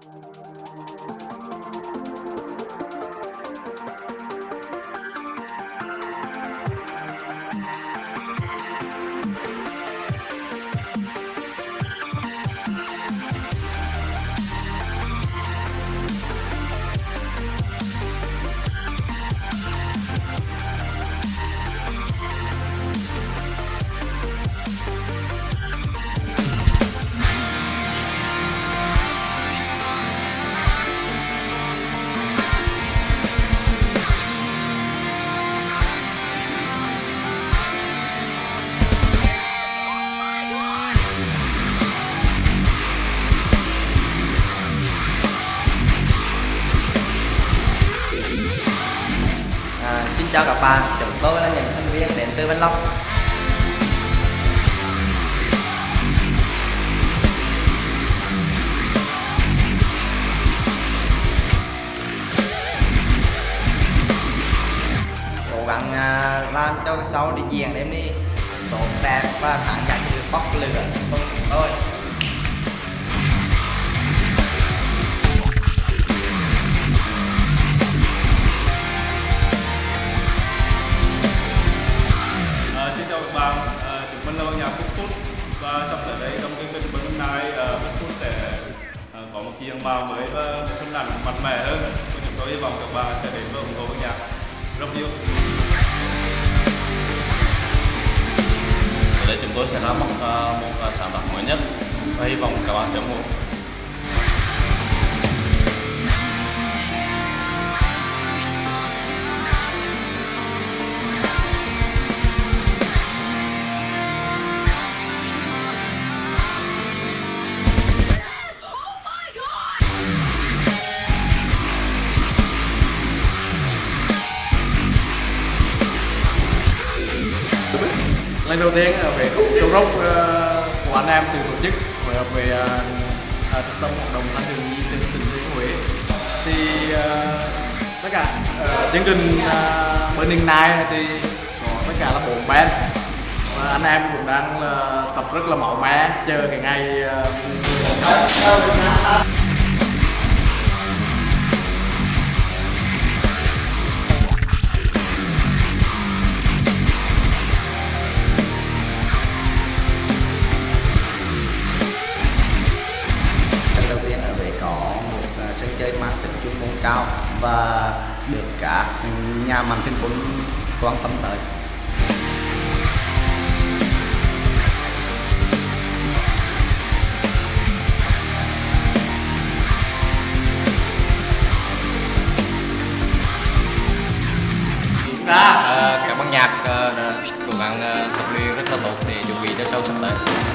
Xin chào các bạn, chúng tôi là những thành viên đến từ Vĩnh Long. Cố gắng làm cho cái show đi diễn đêm đi tốt đẹp và khán giả sẽ được bốc lửa cùng chúng tôi. Xin chào các bạn, chúng mình là nhà Phúc Food và sắp tới đây trong chương trình bữa hôm nay Phúc Food sẽ có một diện mạo mới và một hình ảnh mạnh mẽ hơn. Chúng tôi hy vọng các bạn sẽ đến và ủng hộ nhạc rất nhiều. Ở đây chúng tôi sẽ ra mắt một sản phẩm mới nhất và hy vọng các bạn sẽ ủng hộ. Lần đầu tiên về show rock của anh em từ tổ chức phối hợp với trung tâm hoạt động thanh thiếu nhi tỉnh Thừa Thiên Huế thì tất cả chương trình Burning Night thì có tất cả là 4 band và anh em cũng đang tập rất là máu me chờ cái ngày sân chơi mang tính chuyên môn cao và được các nhà mạnh thường quân quan tâm tới. Các ban nhạc cố gắng tập luyện rất là tốt để chuẩn bị cho show sắp tới.